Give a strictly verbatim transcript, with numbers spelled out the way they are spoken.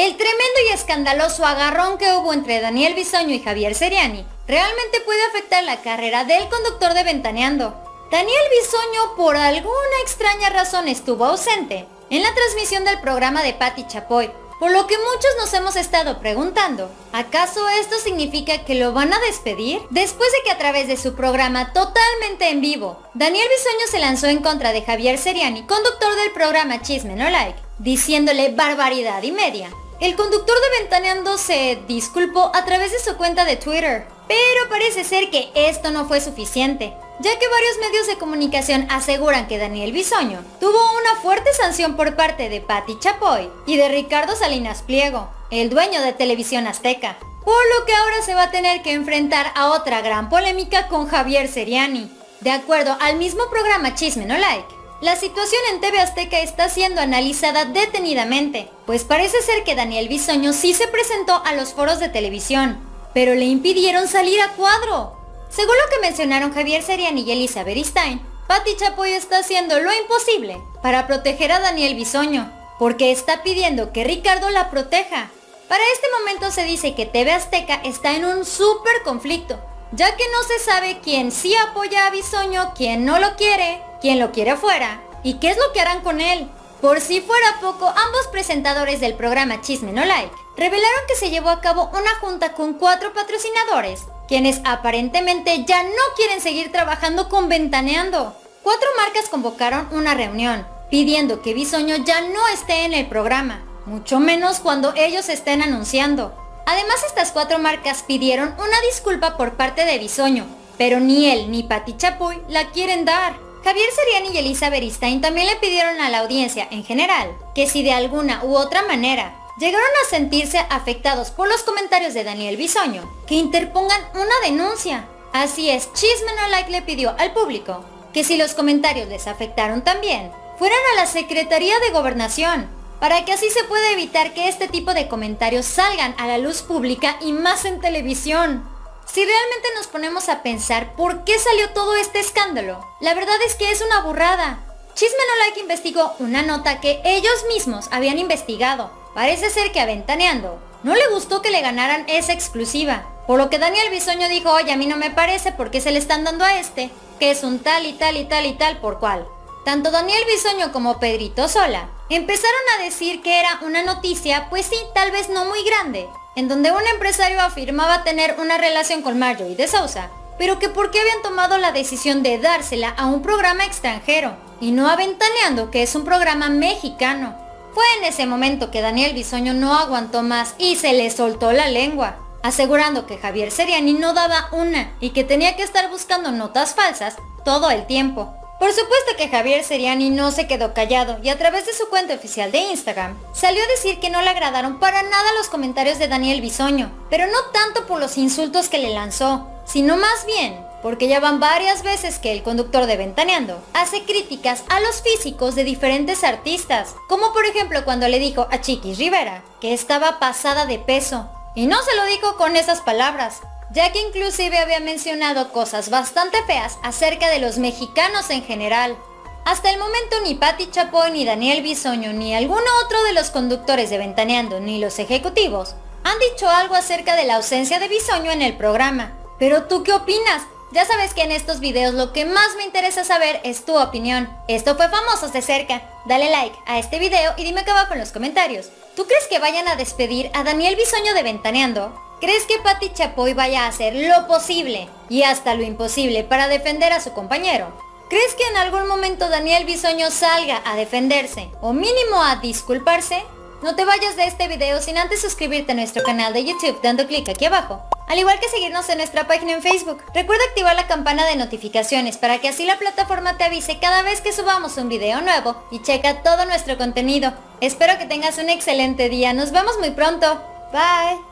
El tremendo y escandaloso agarrón que hubo entre Daniel Bisoño y Javier Seriani realmente puede afectar la carrera del conductor de Ventaneando. Daniel Bisoño por alguna extraña razón estuvo ausente en la transmisión del programa de Pati Chapoy, por lo que muchos nos hemos estado preguntando, ¿acaso esto significa que lo van a despedir? Después de que a través de su programa totalmente en vivo, Daniel Bisoño se lanzó en contra de Javier Seriani, conductor del programa Chisme No Like, diciéndole barbaridad y media. El conductor de Ventaneando se disculpó a través de su cuenta de Twitter, pero parece ser que esto no fue suficiente, ya que varios medios de comunicación aseguran que Daniel Bisoño tuvo una fuerte sanción por parte de Pati Chapoy y de Ricardo Salinas Pliego, el dueño de Televisión Azteca, por lo que ahora se va a tener que enfrentar a otra gran polémica con Javier Seriani. De acuerdo al mismo programa Chisme No Like, la situación en T V Azteca está siendo analizada detenidamente, pues parece ser que Daniel Bisoño sí se presentó a los foros de televisión, pero le impidieron salir a cuadro. Según lo que mencionaron Javier Seriani y Elisa Beristain, Pati Chapoy está haciendo lo imposible para proteger a Daniel Bisoño, porque está pidiendo que Ricardo la proteja. Para este momento se dice que T V Azteca está en un súper conflicto, ya que no se sabe quién sí apoya a Bisoño, quién no lo quiere, quién lo quiere afuera y qué es lo que harán con él. Por si fuera poco, ambos presentadores del programa Chisme No Like revelaron que se llevó a cabo una junta con cuatro patrocinadores, quienes aparentemente ya no quieren seguir trabajando con Ventaneando. Cuatro marcas convocaron una reunión, pidiendo que Bisoño ya no esté en el programa, mucho menos cuando ellos estén anunciando. Además, estas cuatro marcas pidieron una disculpa por parte de Bisoño, pero ni él ni Pati Chapoy la quieren dar. Javier Seriani y Elisa Beristain también le pidieron a la audiencia en general que si de alguna u otra manera llegaron a sentirse afectados por los comentarios de Daniel Bisoño, que interpongan una denuncia. Así es, Chisme No Like le pidió al público que si los comentarios les afectaron también, fueran a la Secretaría de Gobernación, para que así se pueda evitar que este tipo de comentarios salgan a la luz pública y más en televisión. Si realmente nos ponemos a pensar por qué salió todo este escándalo, la verdad es que es una burrada. Chisme No Like investigó una nota que ellos mismos habían investigado. Parece ser que a Ventaneando no le gustó que le ganaran esa exclusiva, por lo que Daniel Bisoño dijo, oye, a mí no me parece porque se le están dando a este, que es un tal y tal y tal y tal por cual. Tanto Daniel Bisoño como Pedrito Sola empezaron a decir que era una noticia, pues sí, tal vez no muy grande, en donde un empresario afirmaba tener una relación con Marjorie de Sousa, pero que por qué habían tomado la decisión de dársela a un programa extranjero y no a Ventaneando, que es un programa mexicano. Fue en ese momento que Daniel Bisoño no aguantó más y se le soltó la lengua, asegurando que Javier Seriani no daba una y que tenía que estar buscando notas falsas todo el tiempo. Por supuesto que Javier Seriani no se quedó callado y a través de su cuenta oficial de Instagram salió a decir que no le agradaron para nada los comentarios de Daniel Bisoño, pero no tanto por los insultos que le lanzó, sino más bien porque ya van varias veces que el conductor de Ventaneando hace críticas a los físicos de diferentes artistas, como por ejemplo cuando le dijo a Chiquis Rivera que estaba pasada de peso, y no se lo dijo con esas palabras, ya que inclusive había mencionado cosas bastante feas acerca de los mexicanos en general. Hasta el momento ni Pati Chapoy, ni Daniel Bisoño, ni alguno otro de los conductores de Ventaneando, ni los ejecutivos, han dicho algo acerca de la ausencia de Bisoño en el programa. Pero ¿tú qué opinas? Ya sabes que en estos videos lo que más me interesa saber es tu opinión. Esto fue Famosos de Cerca. Dale like a este video y dime acá abajo en los comentarios. ¿Tú crees que vayan a despedir a Daniel Bisoño de Ventaneando? ¿Crees que Pati Chapoy vaya a hacer lo posible y hasta lo imposible para defender a su compañero? ¿Crees que en algún momento Daniel Bisoño salga a defenderse o mínimo a disculparse? No te vayas de este video sin antes suscribirte a nuestro canal de YouTube dando clic aquí abajo, al igual que seguirnos en nuestra página en Facebook. Recuerda activar la campana de notificaciones para que así la plataforma te avise cada vez que subamos un video nuevo y checa todo nuestro contenido. Espero que tengas un excelente día, nos vemos muy pronto. Bye.